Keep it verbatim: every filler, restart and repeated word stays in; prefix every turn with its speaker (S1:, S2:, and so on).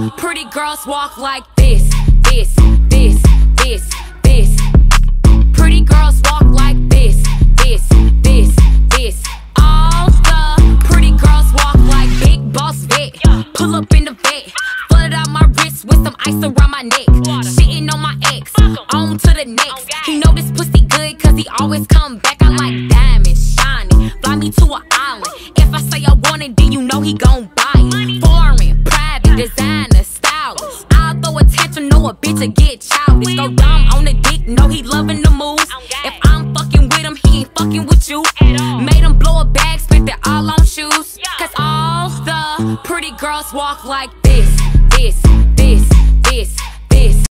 S1: pretty girls walk like this, this, this, this, this. Pretty girls walk like this, this, this, this. All the pretty girls walk like Big Boss Vet. Pull up in the vet, flooded out my wrist with some ice around my neck. Shitting on my ex, on to the next. He know this pussy good cause he always come back. I like diamonds, shiny, fly me to an island. If I say I want it, then you know he gon' buy it. Foreign, private, designer, stylish. I'll throw a tantrum, know a bitch to get childish. Go dumb on the dick, know he loving the moves. If I'm fucking with him, he ain't fucking with you. Made him blow a bag, spent it all on shoes. Cause all the pretty girls walk like this, this,